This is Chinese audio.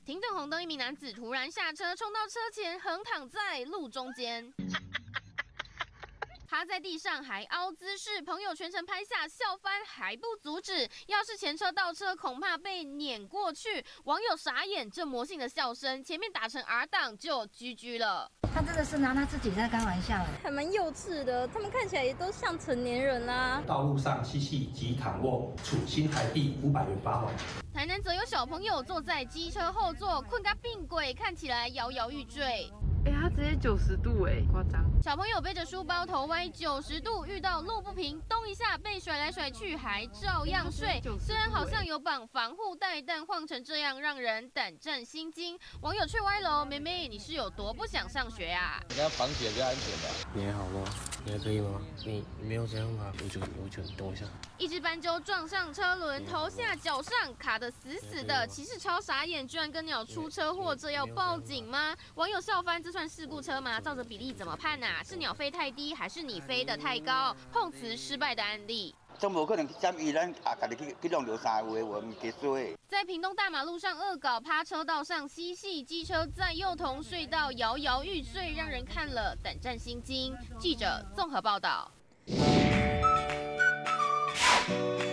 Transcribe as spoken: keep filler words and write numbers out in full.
停等红灯，一名男子突然下车，冲到车前，横躺在路中间。趴在地上还凹姿势，朋友全程拍下，笑翻还不阻止。要是前车倒车，恐怕被碾过去。网友傻眼，这魔性的笑声，前面打成 R 档就 G G 了。 他真的是拿他自己在开玩笑， 还蛮幼稚的。他们看起来也都像成年人啦、啊。 道路上嬉戏及躺卧，处新台币五百元罚款。 台南则有小朋友坐在机车后座，困个病鬼，看起来摇摇欲坠。 哎、欸，他直接九十度哎，夸张！ 小朋友背着书包，头歪九十度，遇到路不平，动一下被甩来甩去，还照样睡。虽然好像有绑防护带，但晃成这样，让人胆战心惊。网友却歪楼，妹妹，你是有多不想上学啊？ 你要绑起来比较安全吧？ 你还好吗？你还可以吗？你你没有这样吗？我就我就等我一下。 一只斑鸠撞上车轮，头下脚上卡得死死的，骑士超傻眼，居然跟鸟出车祸，这要报警吗？网友笑翻，这算事故车吗？照着比例怎么判啊？是鸟飞太低，还是你飞得太高？碰瓷失败的案例。 总无可能占伊咱啊，家己去去弄流三回，我们给追。 在屏东大马路上恶搞，趴车道上嬉戏，机车在幼童隧道摇摇欲坠，让人看了胆战心惊。记者综合报道。